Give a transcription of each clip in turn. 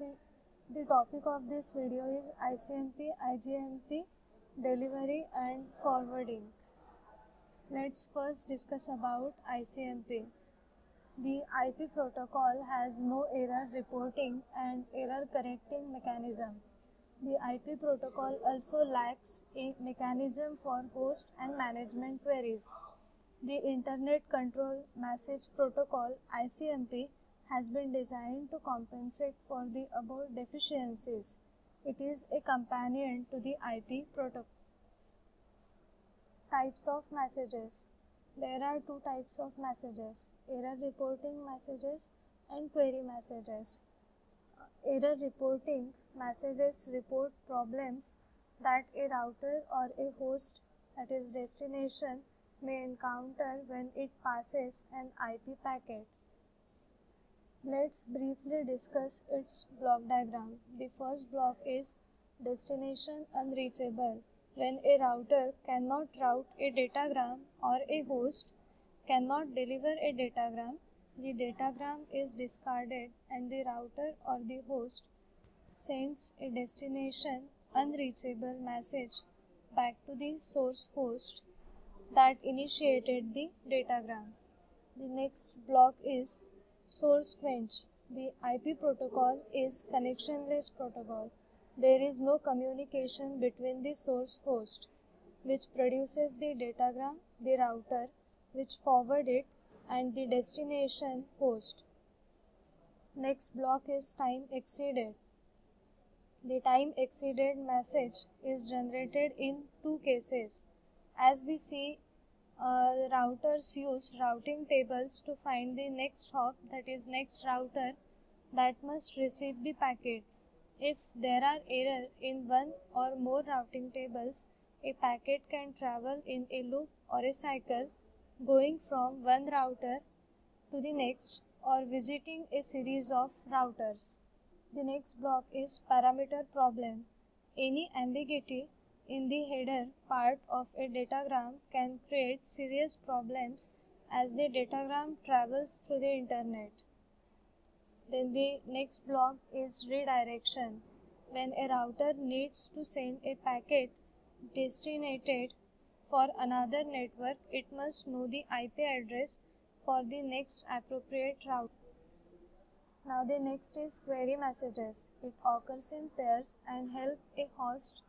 The topic of this video is ICMP, IGMP, delivery and forwarding. Let's first discuss about ICMP. The IP protocol has no error reporting and error correcting mechanism. The IP protocol also lacks a mechanism for host and management queries. The Internet Control Message Protocol ICMP has been designed to compensate for the above deficiencies. It is a companion to the IP protocol. Types of messages. There are two types of messages: error reporting messages and query messages. Error reporting messages report problems that a router or a host, that is destination, may encounter when it passes an IP packet. Let's briefly discuss its block diagram. The first block is destination unreachable. When a router cannot route a datagram or a host cannot deliver a datagram, the datagram is discarded and the router or the host sends a destination unreachable message back to the source host that initiated the datagram. The next block is source quench. The IP protocol is connectionless protocol. There is no communication between the source host, which produces the datagram, the router, which forward it, and the destination host. Next block is time exceeded. The time exceeded message is generated in two cases. As we see, routers use routing tables to find the next hop, that is next router that must receive the packet. If there are errors in one or more routing tables, a packet can travel in a loop or a cycle, going from one router to the next or visiting a series of routers. The next block is parameter problem. Any ambiguity in the header part of a datagram can create serious problems as the datagram travels through the internet. Then the next block is redirection. When a router needs to send a packet destined for another network, it must know the IP address for the next appropriate route. Now the next is query messages. It occurs in pairs and help a host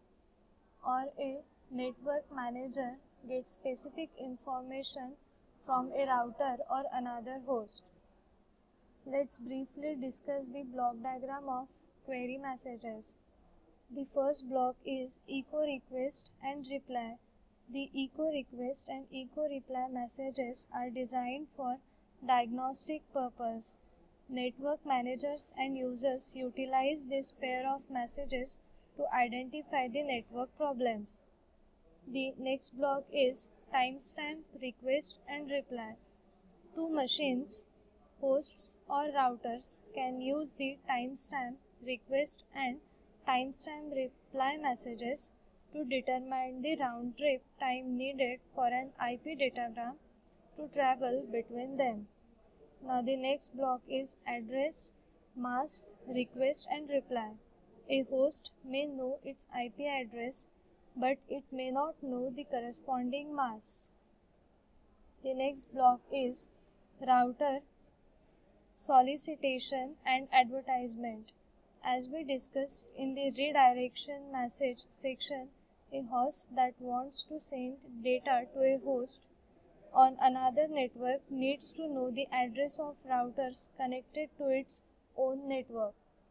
or a network manager get specific information from a router or another host. Let's briefly discuss the block diagram of query messages. The first block is echo request and reply. The echo request and echo reply messages are designed for diagnostic purpose. Network managers and users utilize this pair of messages to identify the network problems. The next block is timestamp request and reply. Two machines, hosts or routers, can use the timestamp request and timestamp reply messages to determine the round trip time needed for an IP datagram to travel between them. Now the next block is address, mask, request and reply. A host may know its IP address, but it may not know the corresponding mask. The next block is router, solicitation and advertisement. As we discussed in the redirection message section, a host that wants to send data to a host on another network needs to know the address of routers connected to its own network.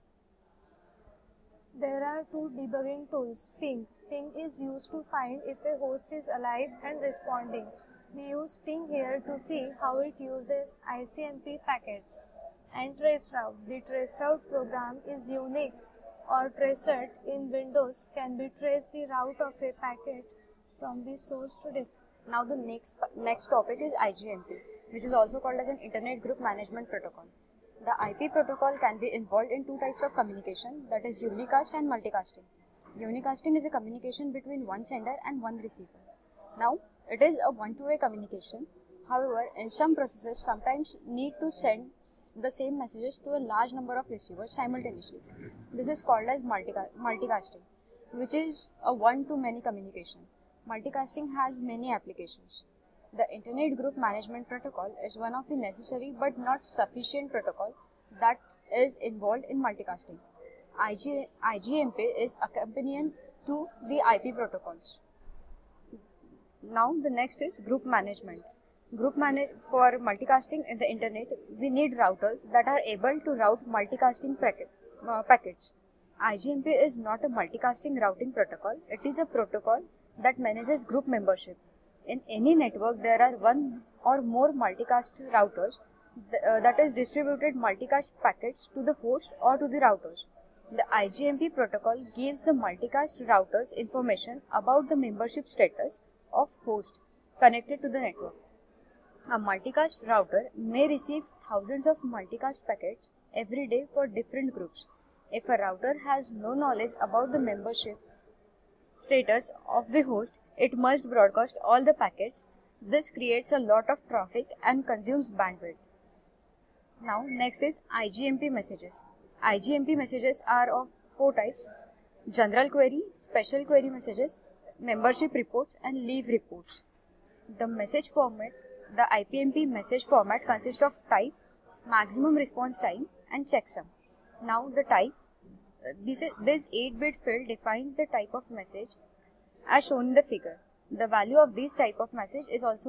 There are two debugging tools. Ping. Ping is used to find if a host is alive and responding. We use ping here to see how it uses ICMP packets. And traceroute. The traceroute program is Unix or tracert in Windows, can be traced the route of a packet from the source to destination. Now the next topic is IGMP, which is also called as an Internet Group Management Protocol. The IP protocol can be involved in two types of communication, that is unicast and multicasting. Unicasting is a communication between one sender and one receiver. Now it is a one-to-way communication However, in some processes, sometimes need to send the same messages to a large number of receivers simultaneously. This is called as multicasting, which is a one-to-many communication. Multicasting has many applications. The Internet Group Management Protocol is one of the necessary but not sufficient protocol that is involved in multicasting. IGMP is accompanying to the IP protocols. Now the next is group management. For multicasting in the internet, we need routers that are able to route multicasting packets. IGMP is not a multicasting routing protocol. It is a protocol that manages group membership. In any network, there are one or more multicast routers that is distributed multicast packets to the host or to the routers. The IGMP protocol gives the multicast routers information about the membership status of host connected to the network. A multicast router may receive thousands of multicast packets every day for different groups. If a router has no knowledge about the membership status of the host, it must broadcast all the packets. This creates a lot of traffic and consumes bandwidth. Now, next is IGMP messages. IGMP messages are of four types: general query, special query messages, membership reports, and leave reports. The message format, the IPMP message format consists of type, maximum response time, and checksum. Now, the type. This 8-bit field defines the type of message as shown in the figure. The value of this type of message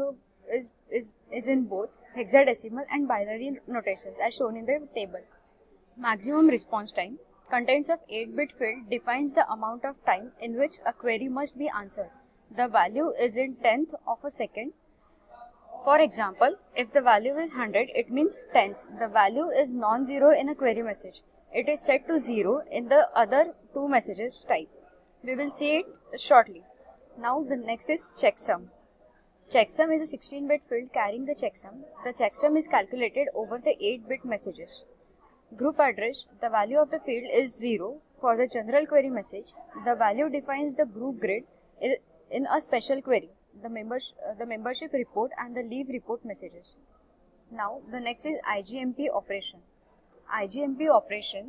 is in both hexadecimal and binary notations as shown in the table. Maximum response time, contents of 8-bit field defines the amount of time in which a query must be answered. The value is in tenth of a second. For example, if the value is 100, it means tenths. The value is non-zero in a query message. It is set to 0 in the other two messages type. We will see it shortly. Now the next is checksum. Checksum is a 16-bit field carrying the checksum. The checksum is calculated over the 8-bit messages. Group address, the value of the field is 0. For the general query message, the value defines the group grid in a special query, the membership report and the leave report messages. Now the next is IGMP operation. IGMP operation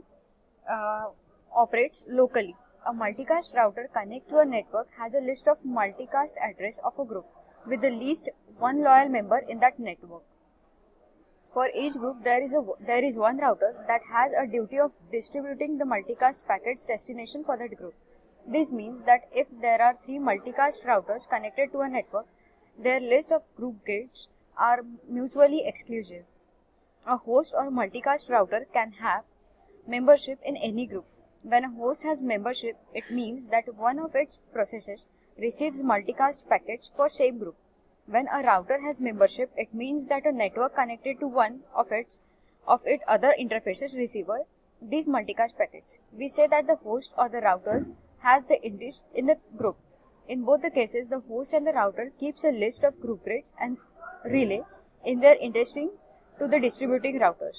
operates locally. A multicast router connected to a network has a list of multicast address of a group with the least one loyal member in that network. For each group, there is one router that has a duty of distributing the multicast packets destination for that group. This means that if there are 3 multicast routers connected to a network, their list of group grids are mutually exclusive. A host or multicast router can have membership in any group. When a host has membership, it means that one of its processes receives multicast packets for same group. When a router has membership, it means that a network connected to one of its other interfaces receiver these multicast packets. We say that the host or the routers has the interest in the group. In both the cases, the host and the router keeps a list of group grids and relay in their interesting to the distributing routers.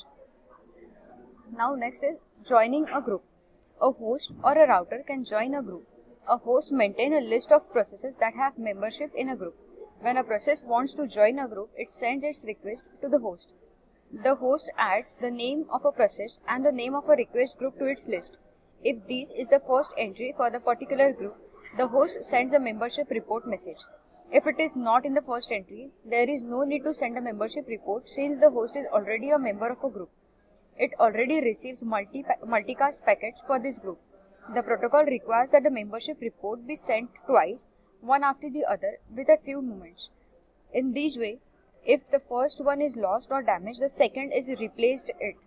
Now next is joining a group. A host or a router can join a group. A host maintains a list of processes that have membership in a group. When a process wants to join a group, it sends its request to the host. The host adds the name of a process and the name of a request group to its list. If this is the first entry for the particular group, the host sends a membership report message. If it is not in the first entry, there is no need to send a membership report since the host is already a member of a group. It already receives multicast packets for this group. The protocol requires that the membership report be sent twice, one after the other, with a few moments. In this way, if the first one is lost or damaged, the second is replaced it.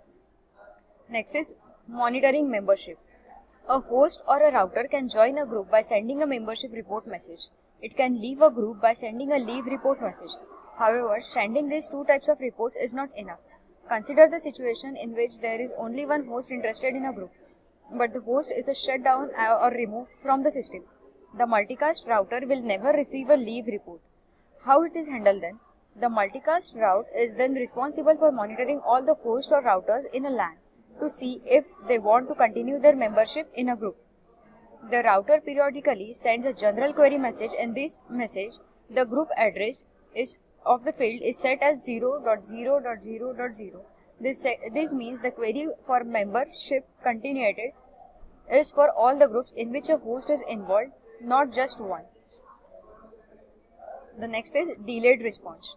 Next is monitoring membership. A host or a router can join a group by sending a membership report message. It can leave a group by sending a leave report message. However, sending these two types of reports is not enough. Consider the situation in which there is only one host interested in a group, but the host is shut down or removed from the system. The multicast router will never receive a leave report. How it is handled then? The multicast route is then responsible for monitoring all the hosts or routers in a LAN to see if they want to continue their membership in a group. The router periodically sends a general query message. In this message, the group address is of the field is set as 0.0.0.0. This means the query for membership continuated is for all the groups in which a host is involved, not just once. The next is delayed response.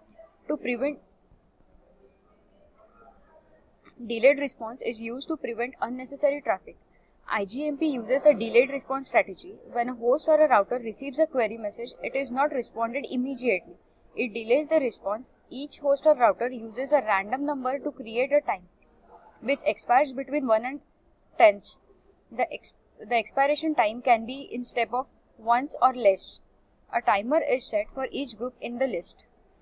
Delayed response is used to prevent unnecessary traffic. IGMP uses a delayed response strategy. When a host or a router receives a query message, it is not responded immediately. It delays the response. Each host or router uses a random number to create a time, which expires between 1 and 10s. The expiration time can be in step of ones or less. A timer is set for each group in the list.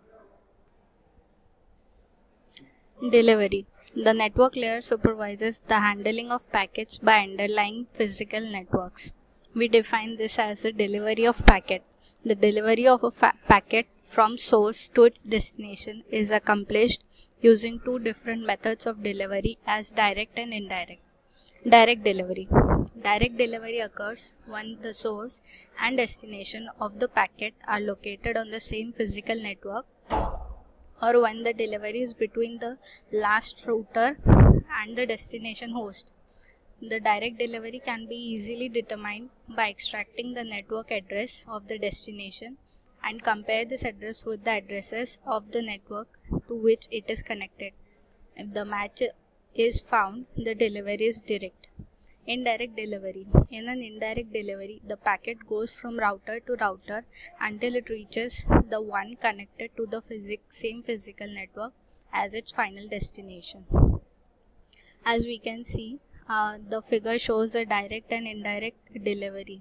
Delivery. The network layer supervises the handling of packets by underlying physical networks. We define this as the delivery of packet. The delivery of a packet from source to its destination is accomplished using two different methods of delivery as direct and indirect. Direct delivery. Direct delivery occurs when the source and destination of the packet are located on the same physical network, or when the delivery is between the last router and the destination host. The direct delivery can be easily determined by extracting the network address of the destination and compare this address with the addresses of the network to which it is connected. If the match is found, the delivery is direct. Indirect delivery. In an indirect delivery, the packet goes from router to router until it reaches the one connected to the same physical network as its final destination. As we can see, the figure shows the direct and indirect delivery.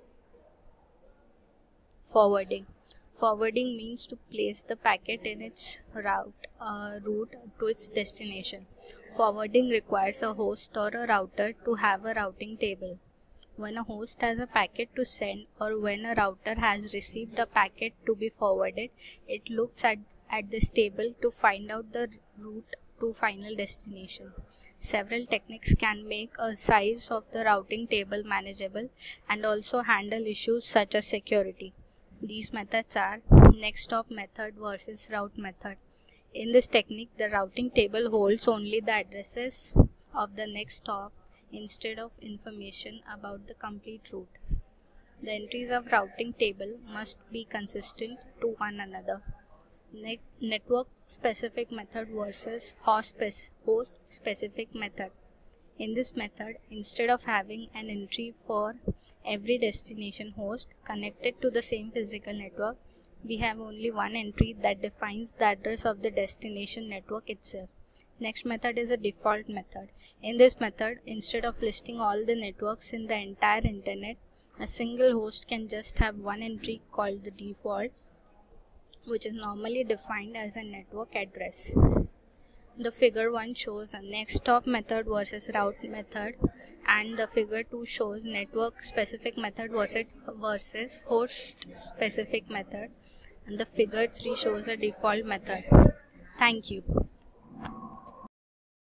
Forwarding. Forwarding means to place the packet in its route to its destination. Forwarding requires a host or a router to have a routing table. When a host has a packet to send or when a router has received a packet to be forwarded, it looks at this table to find out the route to final destination. Several techniques can make a size of the routing table manageable and also handle issues such as security. These methods are next hop method versus route method. In this technique, the routing table holds only the addresses of the next hop instead of information about the complete route. The entries of routing table must be consistent to one another. Network specific method versus host specific method. In this method, instead of having an entry for every destination host connected to the same physical network, we have only one entry that defines the address of the destination network itself. Next method is a default method. In this method, instead of listing all the networks in the entire internet, a single host can just have one entry called the default, which is normally defined as a network address. The figure 1 shows a next hop method versus route method, and the figure 2 shows network specific method versus host specific method, and the figure 3 shows a default method. Thank you.